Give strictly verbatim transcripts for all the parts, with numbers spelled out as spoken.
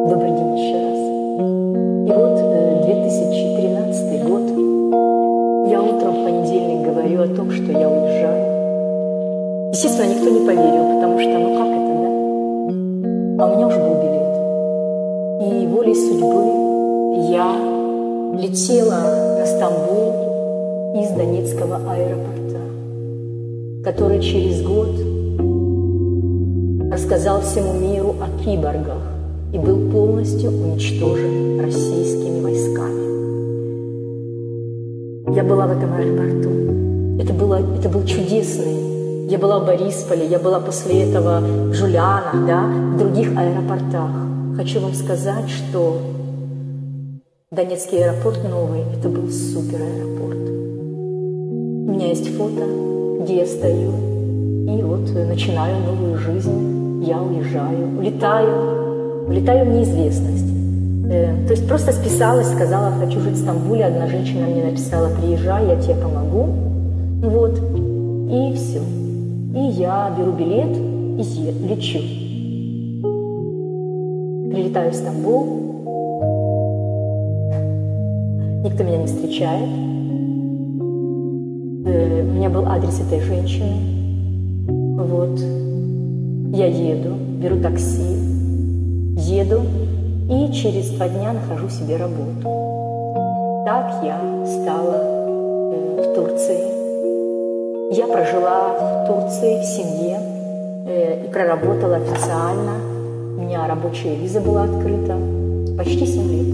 Добрый день еще раз. И вот две тысячи тринадцатый год. Я утром в понедельник говорю о том, что я уезжаю. Естественно, никто не поверил, потому что, ну как это, да? А у меня уже был билет. И волей судьбы я летела на Стамбул из Донецкого аэропорта, который через год рассказал всему миру о киборгах и был полностью уничтожен российскими войсками. Я была в этом аэропорту. Это, было, это был чудесный. Я была в Борисполе, я была после этого в Жулянах, да, в других аэропортах. Хочу вам сказать, что Донецкий аэропорт новый, это был супер аэропорт. У меня есть фото, где я стою, и вот начинаю новую жизнь. Я уезжаю, улетаю. Улетаю в неизвестность. Э, то есть просто списалась, сказала, хочу жить в Стамбуле. Одна женщина мне написала, приезжай, я тебе помогу. Вот. И все. И я беру билет и лечу. Прилетаю в Стамбул. Никто меня не встречает. Э, у меня был адрес этой женщины. Вот. Я еду, беру такси. Еду и через два дня нахожу себе работу. Так я стала э, в Турции. Я прожила в Турции в семье э, и проработала официально. У меня рабочая виза была открыта почти семь лет.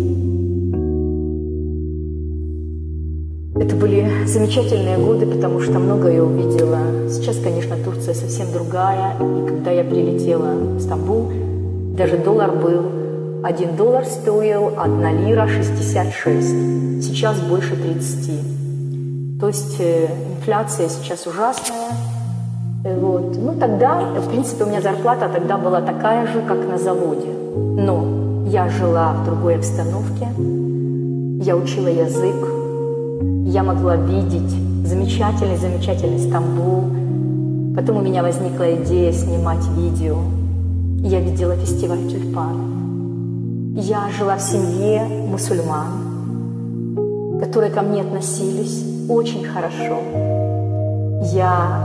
Это были замечательные годы, потому что многое я увидела. Сейчас, конечно, Турция совсем другая. И когда я прилетела в Стамбул, даже доллар был, один доллар стоил одна лира шестьдесят шесть, сейчас больше тридцати. То есть э, инфляция сейчас ужасная. Э, вот. Ну тогда, в принципе, у меня зарплата тогда была такая же, как на заводе. Но я жила в другой обстановке, я учила язык, я могла видеть замечательный-замечательный Стамбул. Потом у меня возникла идея снимать видео. Я видела фестиваль тюльпанов. Я жила в семье мусульман, которые ко мне относились очень хорошо. Я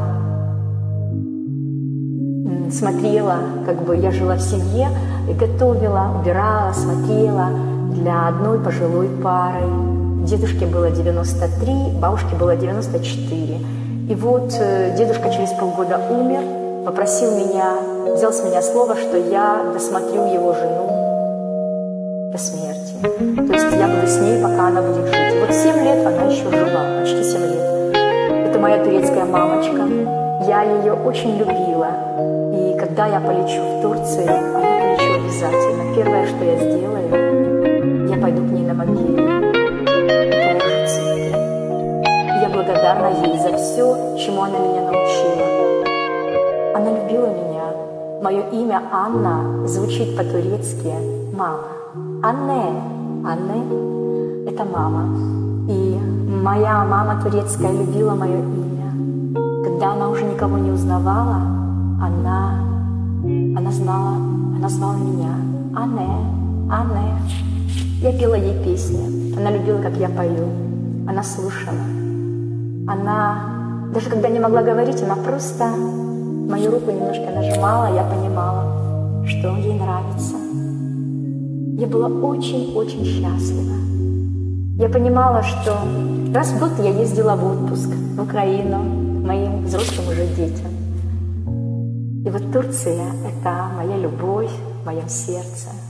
смотрела, как бы я жила в семье, и готовила, убирала, смотрела для одной пожилой пары. Дедушке было девяносто три, бабушке было девяносто четыре. И вот дедушка через полгода умер, попросил меня, взял с меня слово, что я досмотрю его жену до смерти. То есть я буду с ней, пока она будет жить. И вот семь лет она еще жила, почти семь лет. Это моя турецкая мамочка. Я ее очень любила. И когда я полечу в Турцию, а я полечу обязательно, первое, что я сделаю, я пойду к ней на могилу и положу цветы. Я благодарна ей за все, чему она меня научила. Она любила меня. Мое имя Анна звучит по-турецки «мама». Анне. Анне – это мама. И моя мама турецкая любила мое имя. Когда она уже никого не узнавала, она, она знала, она знала меня. Анне, Анне. Я пела ей песни. Она любила, как я пою. Она слушала. Она, даже когда не могла говорить, она просто мою руку немножко нажимала, я понимала, что ей нравится. Я была очень-очень счастлива. Я понимала, что раз в год я ездила в отпуск в Украину к моим взрослым уже детям. И вот Турция – это моя любовь в моем сердце.